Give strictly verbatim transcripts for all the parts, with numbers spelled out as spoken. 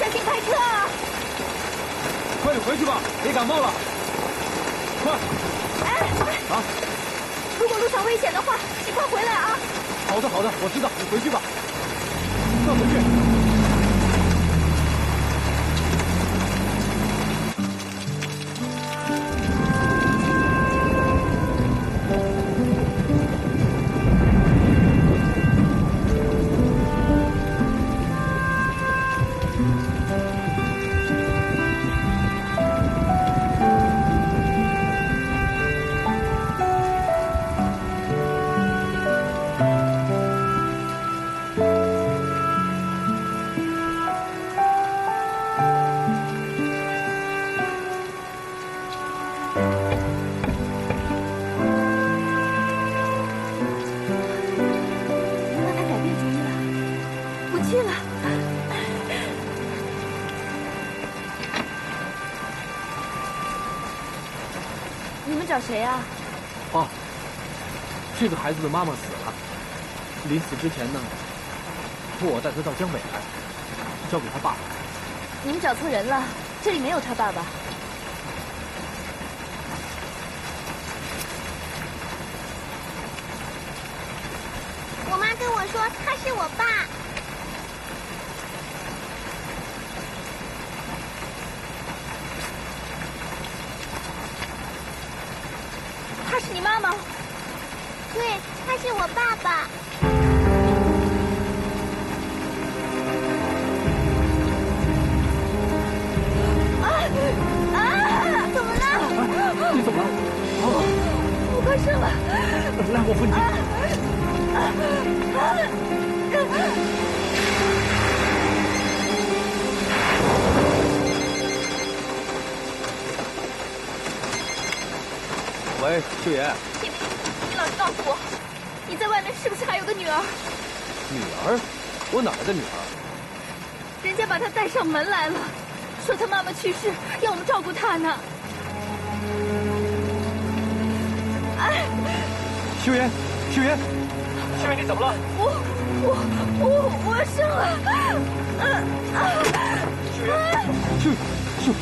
小心开车啊！ 快点回去吧，别感冒了。快！ 哎， 啊！ 如果路上危险的话，请快回来啊！ 好的，好的，我知道，你回去吧。快回去。 找谁啊？ 哦，这个孩子的妈妈死了，临死之前呢，托我带他到江北来，交给他爸爸。 你们找错人了，这里没有他爸爸。 我妈跟我说他是我爸。 他是你妈妈？ 对，他是我爸爸。 啊啊！怎么了？ 你怎么了？啊！ 我快生了。 来，我扶你。 啊啊啊！ 喂，秀妍。 天明，你老实告诉我，你在外面是不是还有个女儿？ 女儿？我哪来的女儿？ 人家把她带上门来了，说她妈妈去世，要我们照顾她呢。哎， 秀妍，秀妍，秀妍，你怎么了？ 我我我我生了。嗯啊！ 秀妍，秀秀。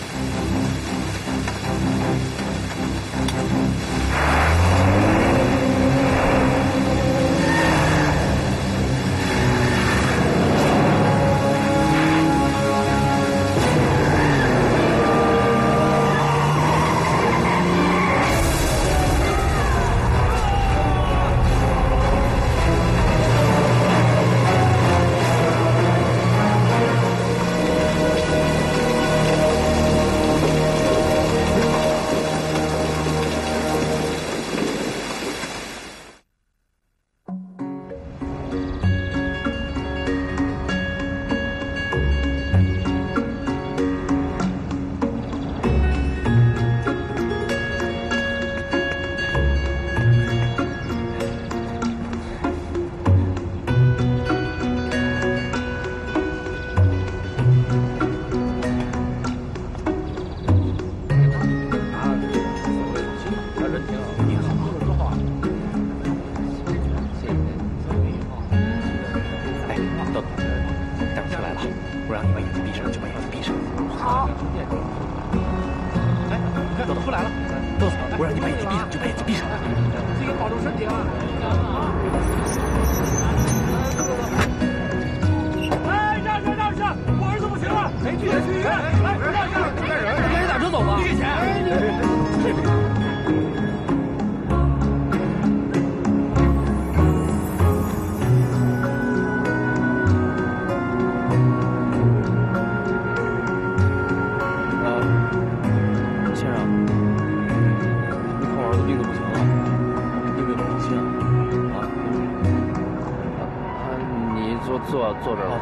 坐坐这儿了，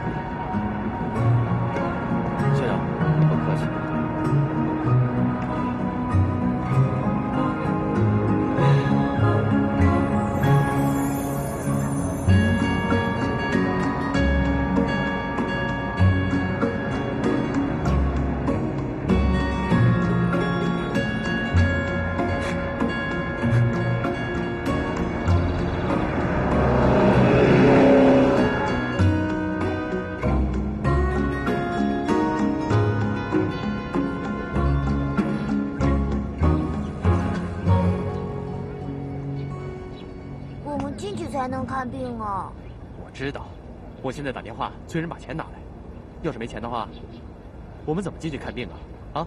先生，不客气。 才能看病啊？ 我知道，我现在打电话催人把钱拿来。要是没钱的话，我们怎么进去看病啊？啊？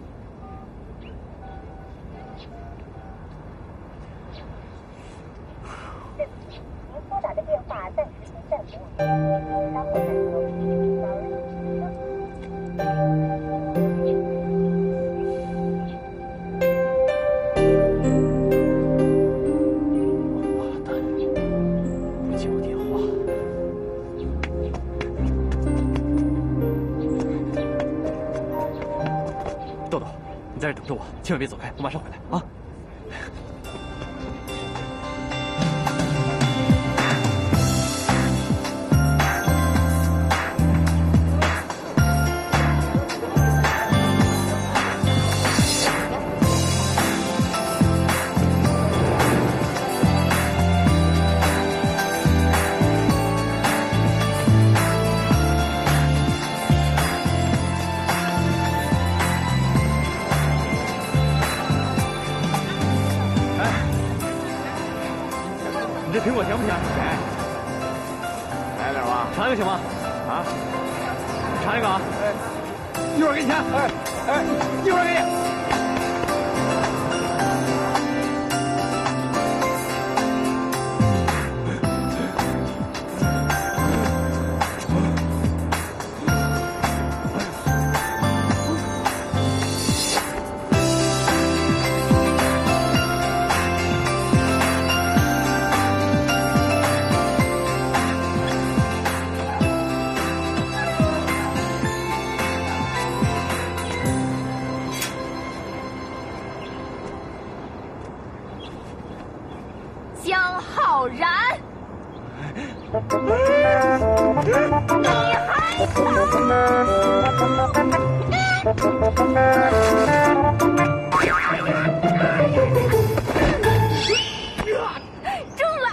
对不起，您拨打的电话暂时停在服务中，请稍后再拨。 在这等着我，千万别走开，我马上回来啊！苹果行不行？来， 来点吧。 尝一个行吗？ 啊， 尝一个啊！哎，一会儿给你钱。哎哎，一会儿给你。 江浩然，你还中了！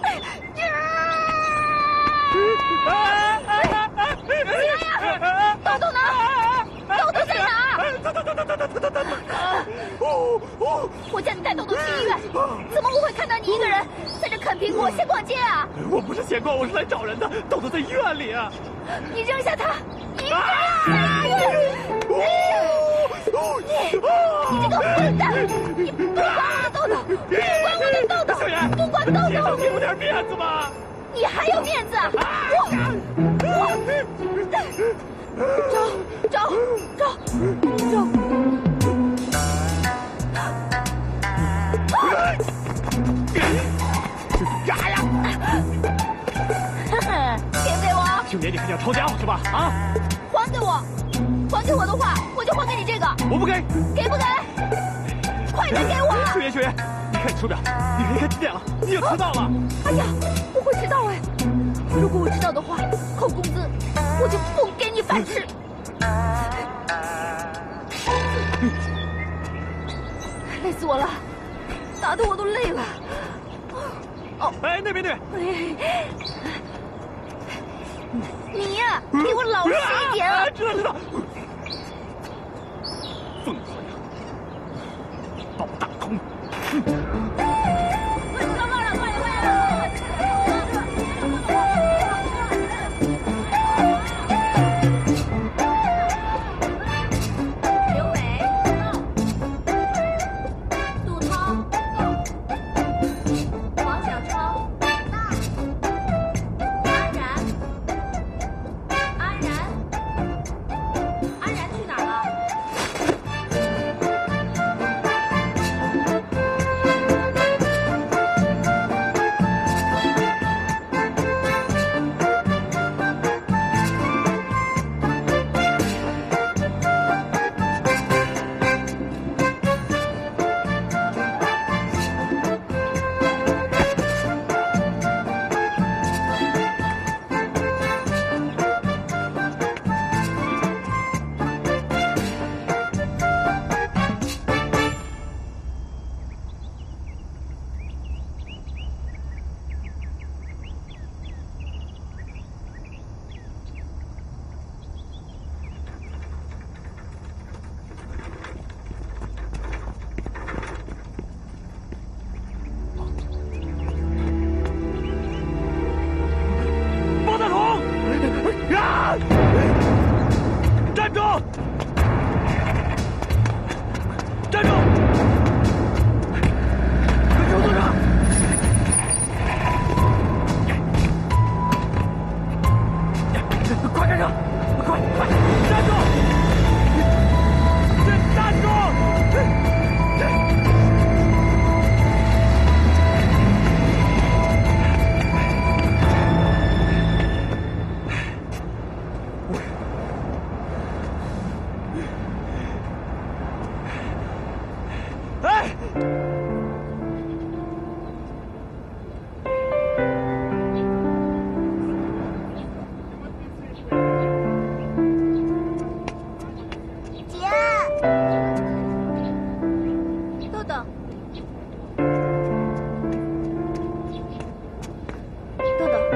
豆豆呢？豆豆在哪？我叫你带豆豆去医院，怎么我会看到你一个人在这啃苹果、先逛街啊？ 我不是闲逛，我是来找人的。豆豆在医院里啊！ 你扔下他，一个人！你，你这个混蛋！你不管我的豆豆，不管我的豆豆，不管豆豆！ 给我点面子吧！ 你还有面子？我我走走走走！ 呀呀！ 钱给我！ 兄弟，你还想抄家伙是吧？啊！ 还给我！还给我的话，我就还给你这个。 我不给！ 给不给？快点给我！ 秀妍，秀妍，你看你手表，你可以看几点了？你又迟到了！ 哎呀，我会迟到哎！如果我迟到的话，扣工资，我就不给你饭吃。累死我了，打得我都累了。 哦，哎，那边那边。 你呀、啊，给我老实一点啊！ 知道知道。凤凰呀，抱大空。 刘伟，杜涛，王小超，安然，安然，安然去哪儿了？ 站上，快快站住！站住！哎！ 姐， 豆豆，豆豆，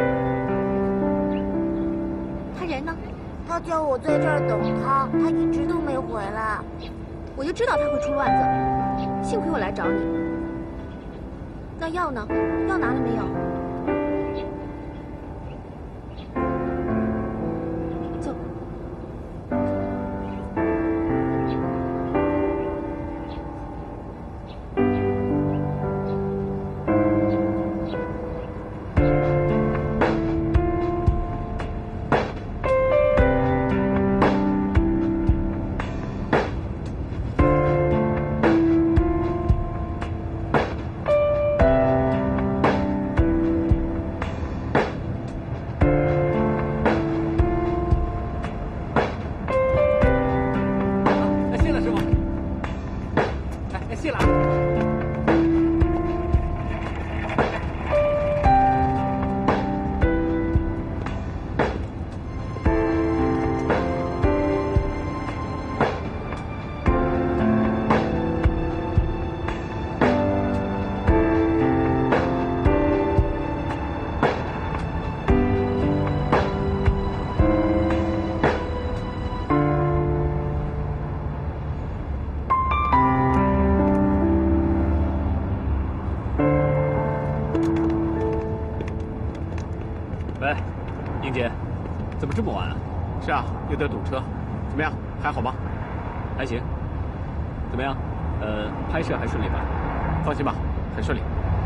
他人呢？ 他叫我在这儿等他，他一直都没回来。 我就知道他会出乱子，幸亏我来找你。那药呢？药拿了没有？走。 喂，英姐，怎么这么晚啊？ 是啊，有点堵车。怎么样，还好吗？ 还行。怎么样？呃，拍摄还顺利吧？ 放心吧，很顺利。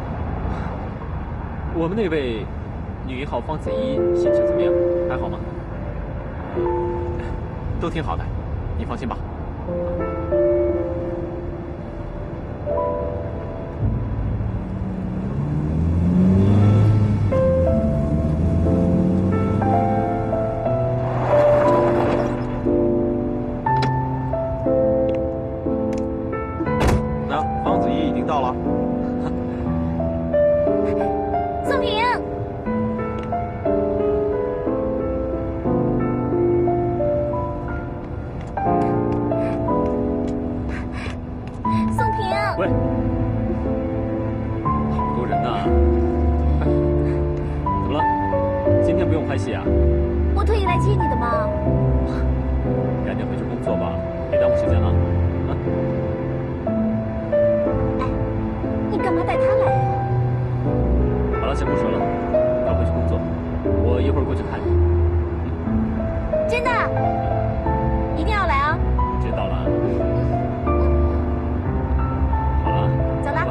我们那位女一号方子怡心情怎么样？还好吗？ 都挺好的，你放心吧。那方子怡已经到了。 宋平。宋平。 喂，好多人呐、啊。哎，怎么了？今天不用拍戏啊？ 我特意来接你的嘛。 赶紧回去工作吧，别耽误时间了。啊。 哎，你干嘛带他来呀？ 好了，先不说了，快回去工作，我一会儿过去看你。 真的，一定要来啊！ 知道了。好了， 走了。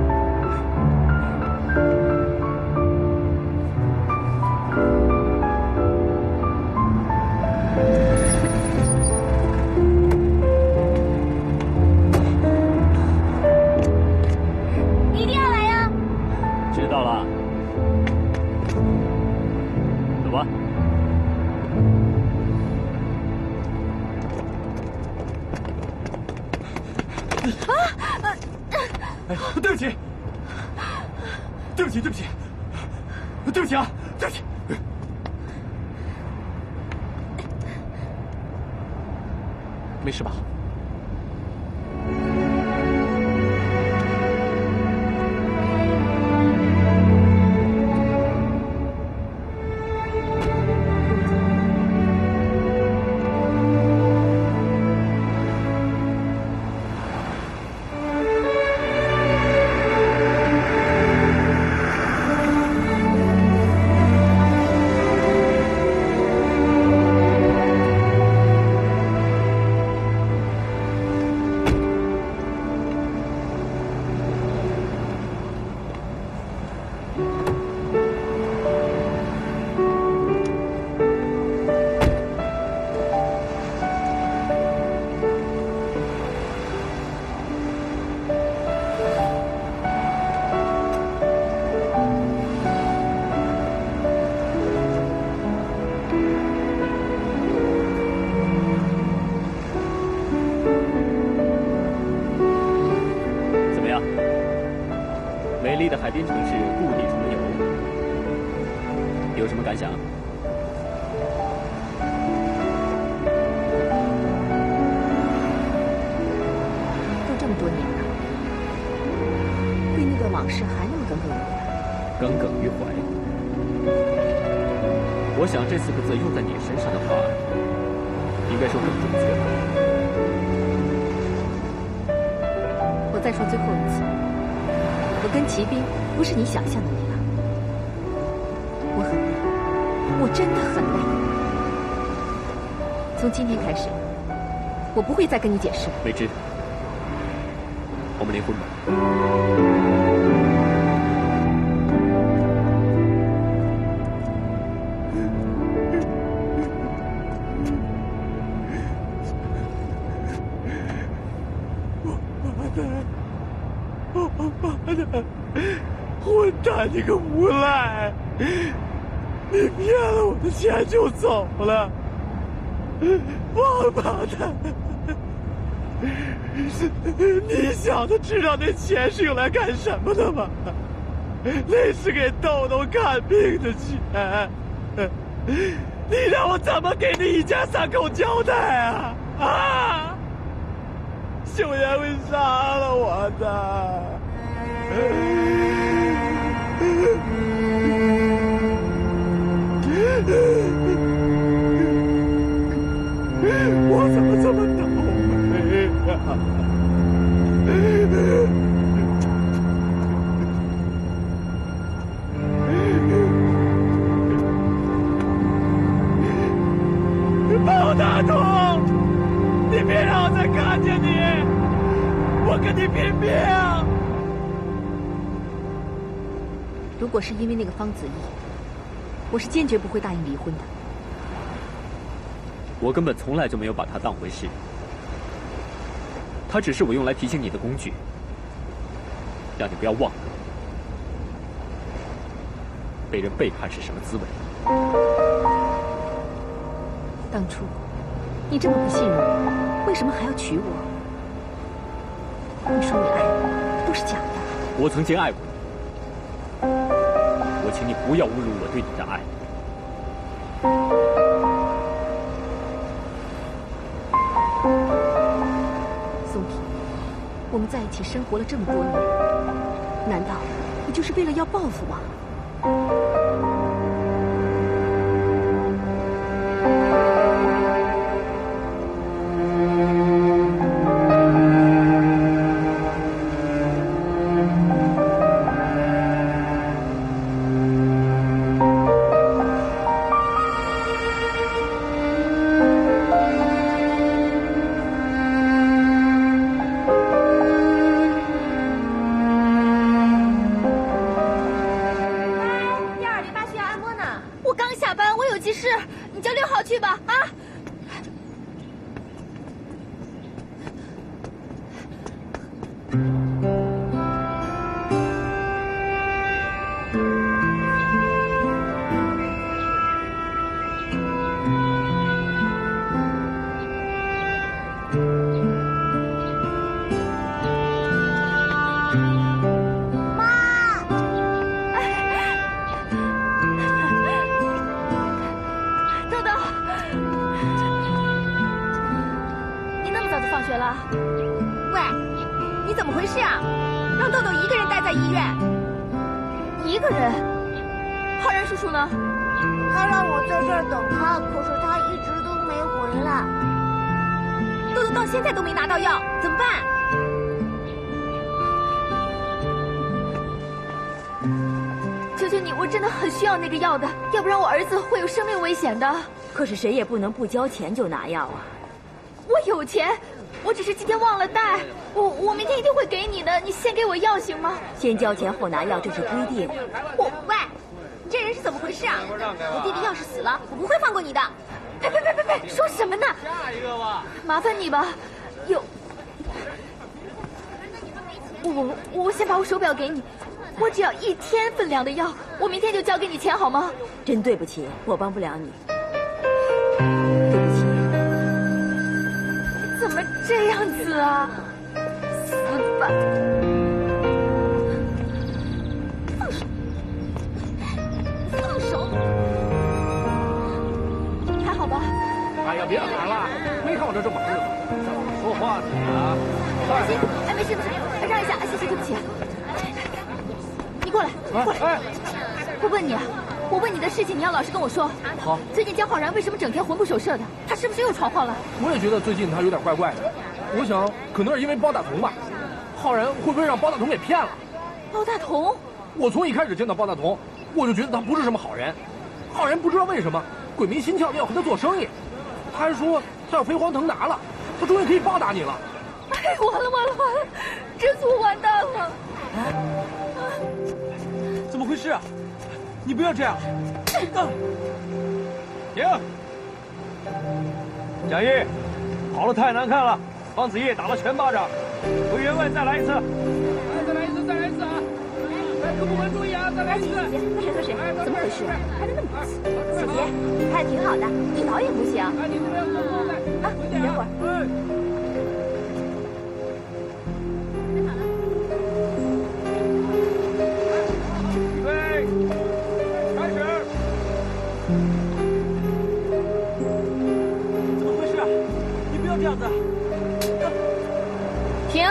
一定要来呀！ 知道了。走吧。 哎，对不起，对不起，对不起，对不起啊，对不起。 没事吧？ 海边城市故地重游，有什么感想？ 都这么多年了，对那段往事还那么耿耿于怀。 耿耿于怀。我想这四个字用在你身上的话，应该说更准确吧。 我再说最后一次，我跟骑兵不是你想象的那样。我很累，我真的很累。从今天开始，我不会再跟你解释了。 未知，我们离婚吧。 混蛋，你个无赖！你骗了我的钱就走了，王八蛋！你小子知道那钱是用来干什么的吗？那是给豆豆看病的钱，你让我怎么给你一家三口交代啊？啊！秀妍会杀了我的！我怎么这么倒霉呀？包大同，你别让我再看见你，我跟你拼命！ 如果是因为那个方子毅，我是坚决不会答应离婚的。 我根本从来就没有把他当回事，他只是我用来提醒你的工具，让你不要忘了被人背叛是什么滋味。 当初你这么不信任我，为什么还要娶我？你说你爱我，都是假的。 我曾经爱过你，我请你不要侮辱我对你的爱。 松平，我们在一起生活了这么多年，难道你就是为了要报复吗？ 要不然我儿子会有生命危险的。 可是谁也不能不交钱就拿药啊！ 我有钱，我只是今天忘了带，我我明天一定会给你的。你先给我药行吗？ 先交钱后拿药，这是规定。 我喂，你这人是怎么回事啊？我弟弟要是死了，我不会放过你的。呸呸呸呸呸！说什么呢？ 下一个吧。 麻烦你吧，有。我我我先把我手表给你。我只要一天分量的药，我明天就交给你钱好吗？ 真对不起，我帮不了你。对不起。 怎么这样子啊？死板。 哪了？没看我这正忙着呢。说话呢啊！快点！ 哎，没事没事，让一下，谢谢，对不起。你过来，过来。哎，我问你啊，我问你的事情，你要老实跟我说。 好。 最近江浩然为什么整天魂不守舍的？他是不是又闯祸了？ 我也觉得最近他有点怪怪的。我想，可能是因为包大同吧。浩然会不会让包大同给骗了？ 包大同？ 我从一开始见到包大同，我就觉得他不是什么好人。浩然不知道为什么鬼迷心窍的要和他做生意，他还说他要飞黄腾达了，他终于可以报答你了。 哎，完了完了完了，这次我完蛋了！ 怎么回事啊？你不要这样！停！蒋毅，跑得太难看了，方子毅打了全巴掌，回员外再来一次。 来，再来一次，再来一次啊！来，各部门注意啊，再来一次！ 喝水喝水，怎么回事？拍的那么不行。姐姐，拍的挺好的，你导演不行。 哎，你这边坐坐在。 啊，你等会儿。 预备，开始。怎么回事啊？你不要这样子。 停。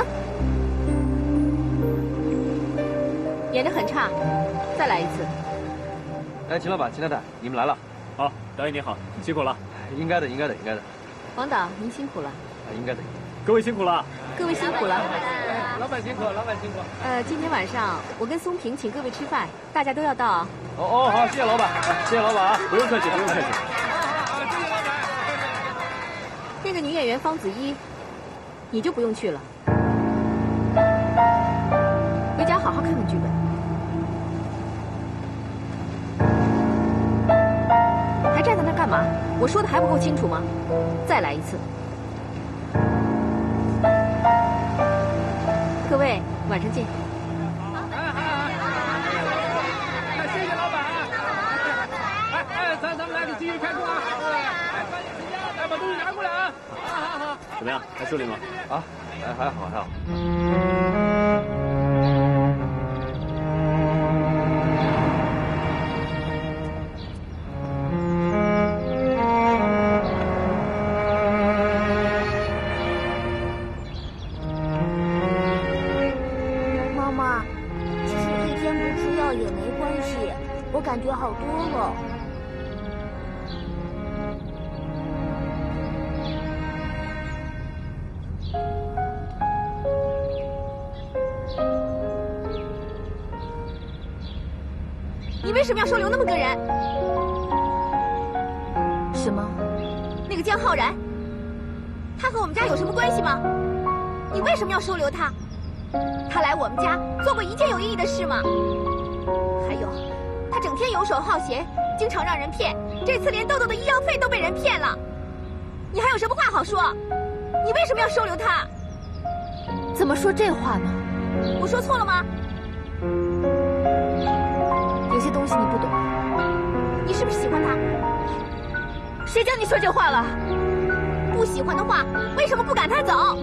演得很差，再来一次。 哎，秦老板、秦太太，你们来了。 好，导演你好，辛苦了。 应该的，应该的，应该的。 王导，您辛苦了。 啊，应该的。 各位辛苦了。 各位辛苦了。 老板辛苦，老板辛苦。 呃，今天晚上我跟松平请各位吃饭，大家都要到啊。 哦哦，好，谢谢老板，谢谢老板啊， 不用客气，不用客气。 那个女演员方子依，你就不用去了，回家好好看看剧本。还站在那干嘛？我说的还不够清楚吗？再来一次。各位，晚上见。 哎，谢谢老板。哎哎，咱咱们来个继续开工啊！哎，赶紧回家，来把东西拿过来啊！好好好。 怎么样？还顺利吗？ 啊，哎，还好还好。 感觉好多了。 你为什么要收留那么个人？什么？那个江浩然，他和我们家有什么关系吗？你为什么要收留他？他来我们家做过一件有意义的事吗？还有。他整天游手好闲，经常让人骗。这次连豆豆的医药费都被人骗了，你还有什么话好说？你为什么要收留他？怎么说这话呢？我说错了吗？有些东西你不懂，你是不是喜欢他？谁叫你说这话了？不喜欢的话，为什么不赶他走？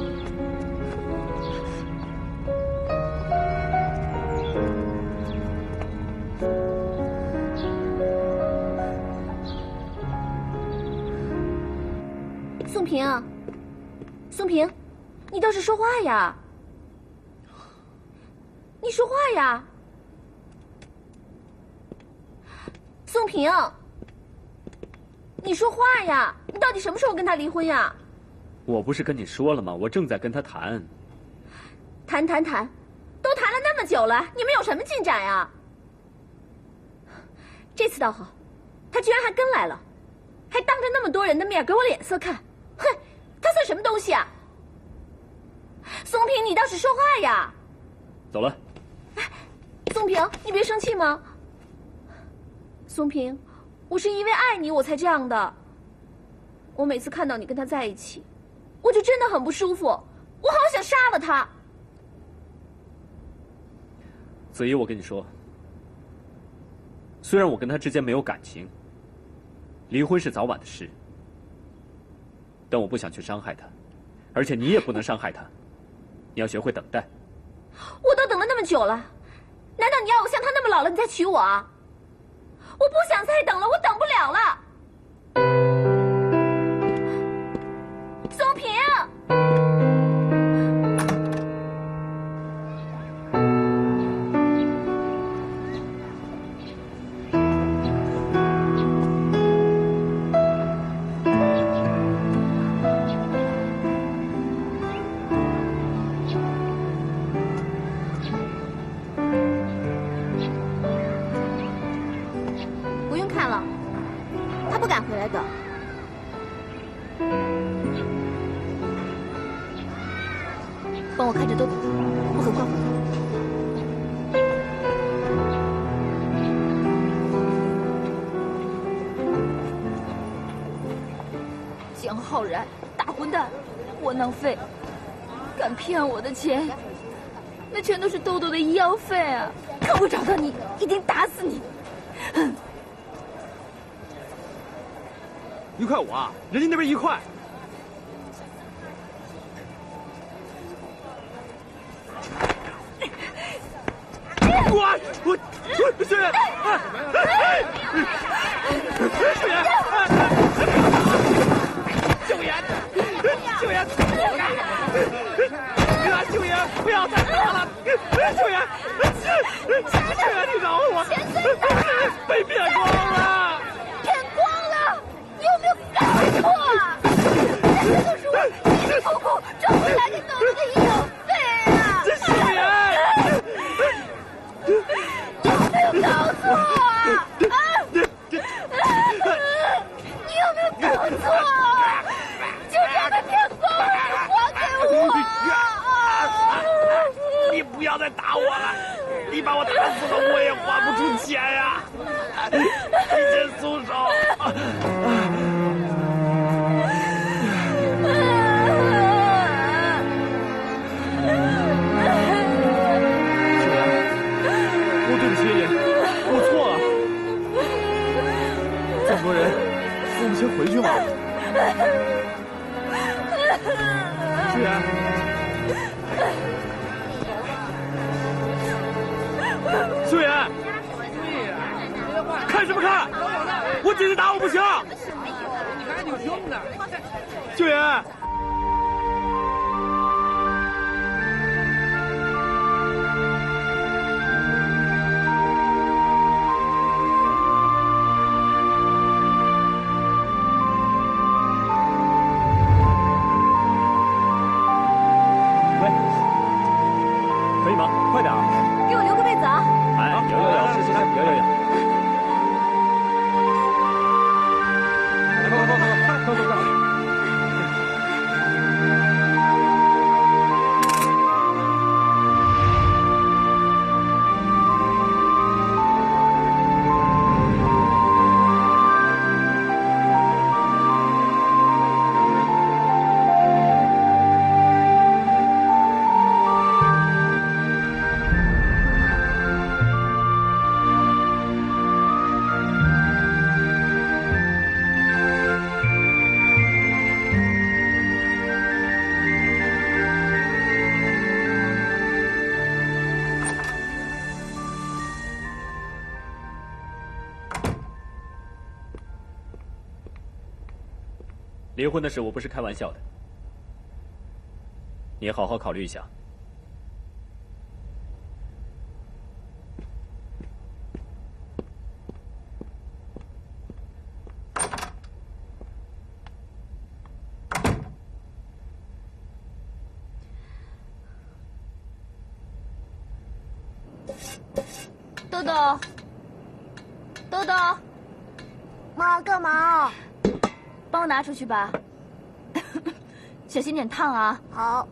宋平，宋平，你倒是说话呀！你说话呀！宋平，你说话呀！你到底什么时候跟他离婚呀？ 我不是跟你说了吗？我正在跟他谈。 谈谈谈，都谈了那么久了，你们有什么进展呀？这次倒好，他居然还跟来了，还当着那么多人的面给我脸色看。哼，他算什么东西啊？松平，你倒是说话呀！ 走了。 松平，你别生气嘛。松平，我是因为爱你我才这样的。我每次看到你跟他在一起，我就真的很不舒服，我好想杀了他。 子怡，我跟你说，虽然我跟他之间没有感情，离婚是早晚的事。但我不想去伤害他，而且你也不能伤害他，你要学会等待。 我都等了那么久了，难道你要我像他那么老了你再娶我啊？我不想再等了，我等不了了。 松平。不用看了，他不敢回来的。帮我看着豆豆，我很快回来。江浩然，大混蛋，窝囊废，敢骗我的钱，那全都是豆豆的医药费啊！看我找到你，一定打死你！ 一块五啊，人家那边一块。我我我秀妍，秀妍，秀妍，秀妍，啊，秀妍，不要再打了，秀妍，秀妍，你饶了我，被骗光了， 骗光了，你有没有搞错啊？这些都是我辛辛苦苦赚回来给豆豆的医药费啊！ 这秀妍。 你有没有搞错啊？啊！你有没有搞错啊？就这样被骗光了，你还给我！ 你不要再打我了，你把我打死了，我也还不出钱呀！你先松手。这么多人，我们先回去吧。秀妍，秀妍，看什么看？我姐姐打我不行。秀妍。 快点给我留个被子啊！ 哎，有有有，试试看，有有有。 快快快快快快快！ 离婚的事我不是开玩笑的，你好好考虑一下。 豆豆，豆豆， 妈，干嘛？ 帮我拿出去吧，小心点烫啊！ 好。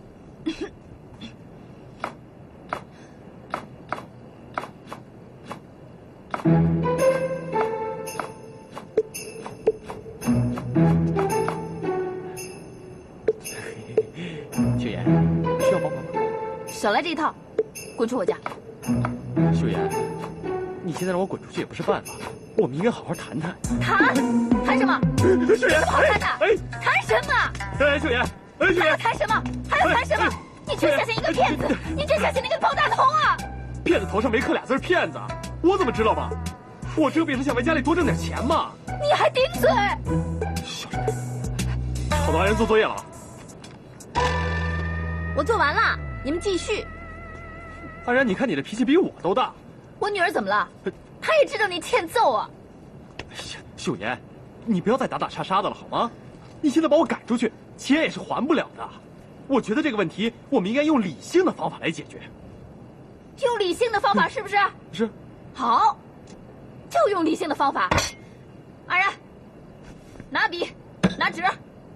秀妍，需要帮忙吗？ 少来这一套，滚出我家！ 秀妍，你现在让我滚出去也不是办法，我们应该好好谈谈。 谈？谈什么？ 秀妍， 好谈的？ 哎， 谈什么？ 哎，秀妍，哎，秀还要妍， 谈什么？还要谈什么？你真相信一个骗子？你真相信那个包大同啊？ 骗子头上没刻俩字骗子，我怎么知道嘛？我这不也是想为家里多挣点钱吗？ 你还顶嘴！ 小声点。 吵到安然做作业了。 我做完了，你们继续。 安然，你看你的脾气比我都大。 我女儿怎么了？她也知道你欠揍啊！ 哎呀，秀妍，你不要再打打杀杀的了好吗？你现在把我赶出去，钱也是还不了的。我觉得这个问题，我们应该用理性的方法来解决。 用理性的方法是不是？ 是。 好，就用理性的方法。安然，拿笔，拿纸。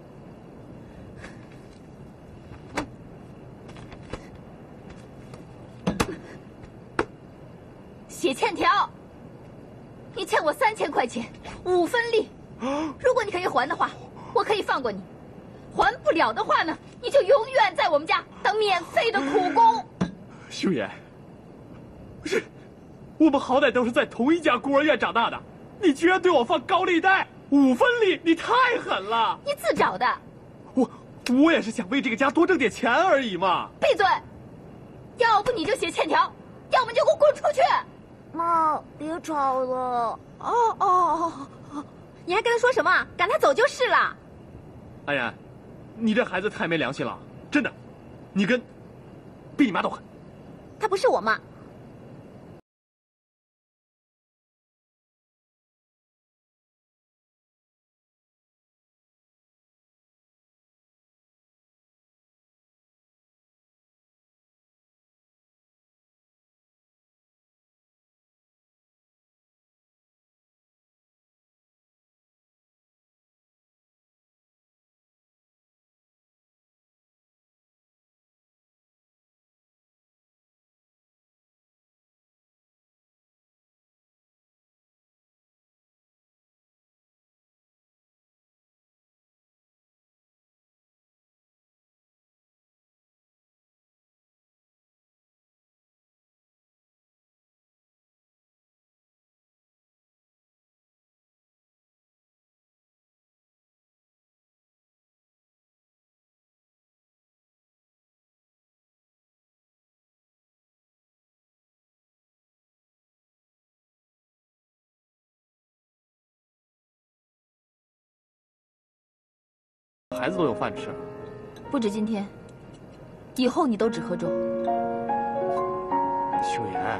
写欠条，你欠我三千块钱，五分利。如果你可以还的话，我可以放过你；还不了的话呢，你就永远在我们家当免费的苦工。 秀妍，不是，我们好歹都是在同一家孤儿院长大的，你居然对我放高利贷，五分利，你太狠了！ 你自找的。 我我也是想为这个家多挣点钱而已嘛。 闭嘴！要不你就写欠条，要么就给我滚出去！ 妈，别吵了。 哦哦哦哦！你还跟他说什么？赶他走就是了。 安然，你这孩子太没良心了，真的，你跟比你妈都狠。 她不是我妈。 孩子都有饭吃， 不止今天，以后你都只喝粥。 秀妍，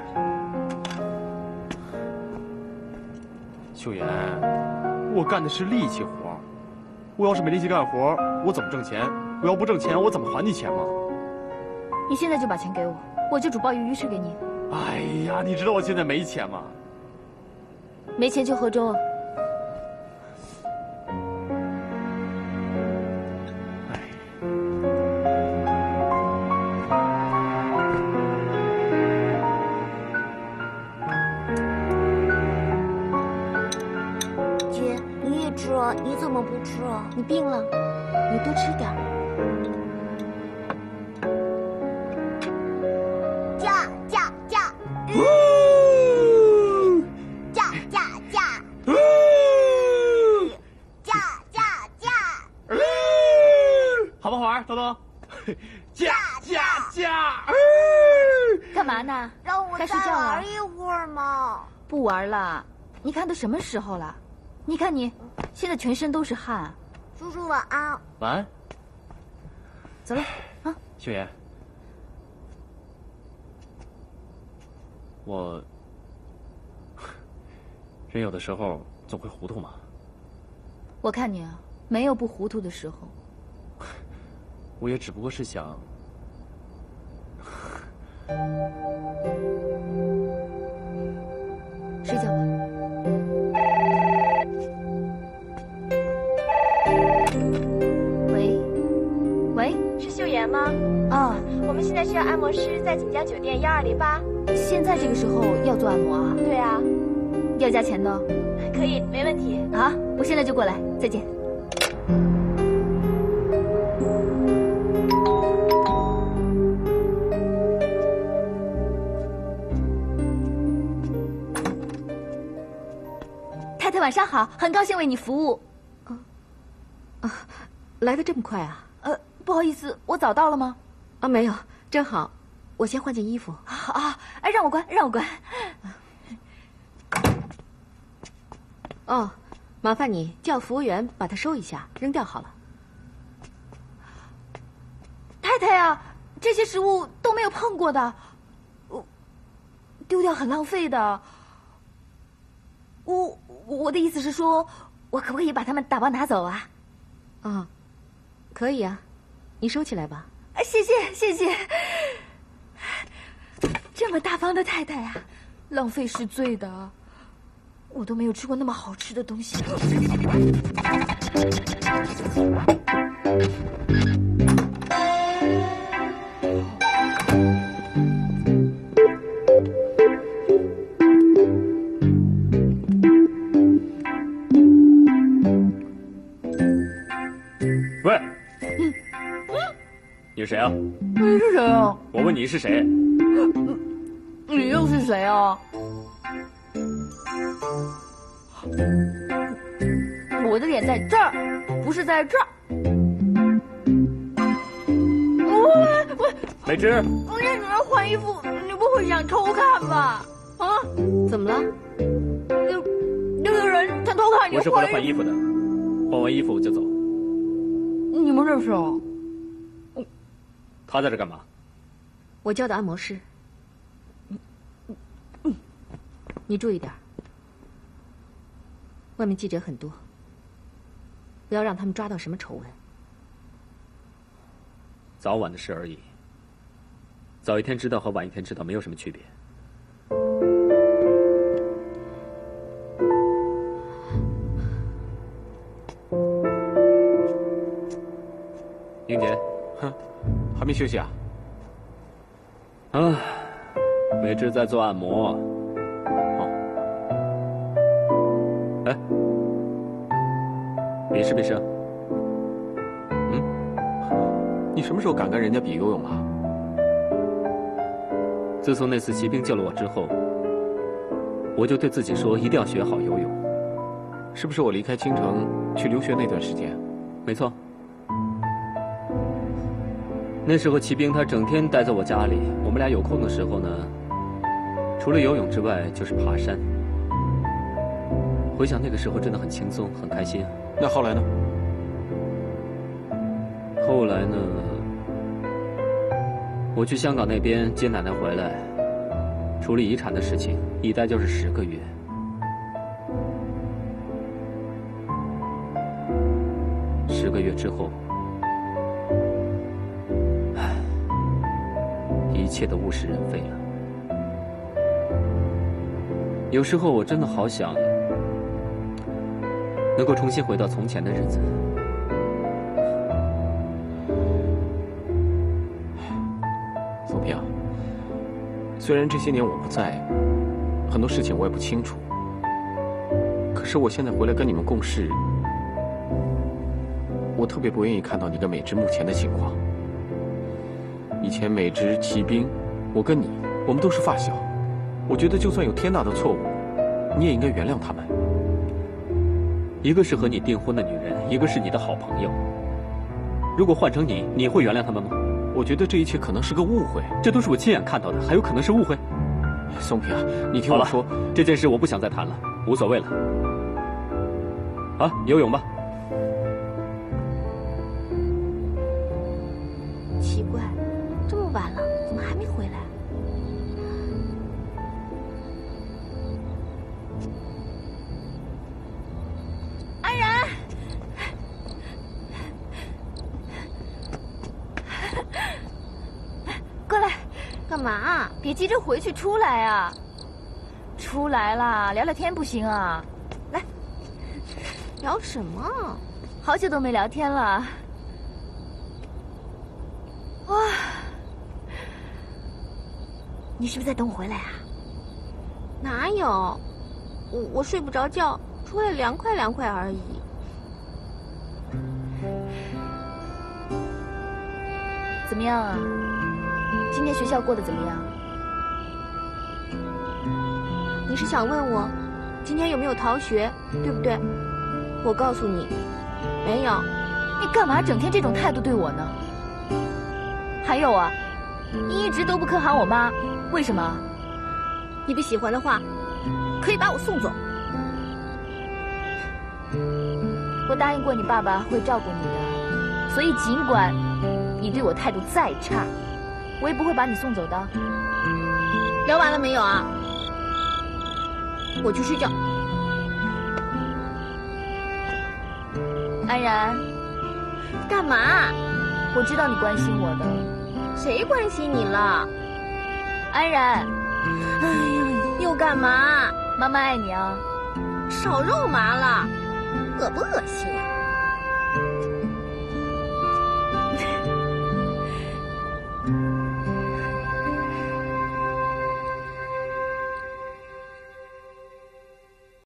秀妍，我干的是力气活，我要是没力气干活，我怎么挣钱？我要不挣钱，我怎么还你钱嘛？ 你现在就把钱给我，我就煮鲍鱼鱼翅给你。 哎呀，你知道我现在没钱吗？ 没钱就喝粥啊。 你怎么不吃啊？ 你病了，你多吃点。 驾驾驾！驾驾驾！驾驾驾！ 好不好玩，东东？驾驾驾！ 干嘛呢？ 让我再该睡觉了。 玩一会儿嘛。 不玩了，你看都什么时候了？你看你，现在全身都是汗。 叔叔晚安。 晚安。 走了，啊， 秀妍，我人有的时候总会糊涂嘛。 我看你啊，没有不糊涂的时候。 我也只不过是想， 睡觉吧。喂，喂， 是秀妍吗？ 啊， 我们现在需要按摩师，在锦江酒店幺二零八。 现在这个时候要做按摩啊？ 对啊。 要加钱的？ 可以，没问题。 啊，我现在就过来，再见。太太晚上好，很高兴为你服务。啊啊，来得这么快啊？ 呃，不好意思，我早到了吗？ 啊，没有，正好，我先换件衣服。 啊啊，哎，让我关，让我关。 哦，麻烦你叫服务员把它收一下，扔掉好了。 呀，这些食物都没有碰过的，我丢掉很浪费的。我我的意思是说，我可不可以把它们打包拿走啊？ 啊，可以啊，你收起来吧。 谢谢谢谢，这么大方的太太啊，浪费是罪的。我都没有吃过那么好吃的东西。 喂，嗯你是谁啊？ 你是谁啊？ 我问你是谁？ 你又是谁啊？我的脸在这儿，不是在这儿。喂喂， 美芝， 我让你来换衣服，你不会想偷看吧？啊？ 怎么了？ 有有个人他偷看你。 我是回来换衣服的，换完衣服我就走。 你们认识啊？ 他在这干嘛？ 我叫的按摩师。你注意点，外面记者很多，不要让他们抓到什么丑闻。 早晚的事而已，早一天知道和晚一天知道没有什么区别。英杰， 哼，还没休息啊？ 啊，美芝在做按摩。哎，比试比试。嗯， 你什么时候敢跟人家比游泳了？ 自从那次骑兵救了我之后，我就对自己说一定要学好游泳。 是不是我离开京城去留学那段时间？ 没错。那时候骑兵他整天待在我家里，我们俩有空的时候呢，除了游泳之外就是爬山。回想那个时候真的很轻松，很开心。 那后来呢？ 后来呢？我去香港那边接奶奶回来，处理遗产的事情，一待就是十个月。十个月之后，唉，一切都物是人非了。有时候我真的好想能够重新回到从前的日子。 宋平，虽然这些年我不在，很多事情我也不清楚，可是我现在回来跟你们共事，我特别不愿意看到你跟美芝目前的情况。以前美芝、骑兵，我跟你，我们都是发小，我觉得就算有天大的错误，你也应该原谅他们。 一个是和你订婚的女人，一个是你的好朋友。如果换成你，你会原谅他们吗？ 我觉得这一切可能是个误会， 这都是我亲眼看到的，还有可能是误会。 宋平，你听我说， 这件事我不想再谈了，无所谓了。啊，游泳吧。 奇怪，这么晚了，怎么还没回来？安然，过来，干嘛？别急着回去，出来啊！出来啦，聊聊天不行啊？来，聊什么？好久都没聊天了。哇，你是不是在等我回来啊？哪有，我我睡不着觉，出来凉快凉快而已。怎么样啊？今天学校过得怎么样？你是想问我今天有没有逃学，对不对？我告诉你，没有。你干嘛整天这种态度对我呢？还有啊，你一直都不肯喊我妈，为什么？你不喜欢的话，可以把我送走。我答应过你爸爸会照顾你的，所以尽管你你对我态度再差，我也不会把你送走的。 聊完了没有啊？我去睡觉。 安然， 干嘛？ 我知道你关心我的。 谁关心你了？ 安然， 哎呀，又干嘛？ 妈妈爱你啊。 少肉麻了，恶不恶心？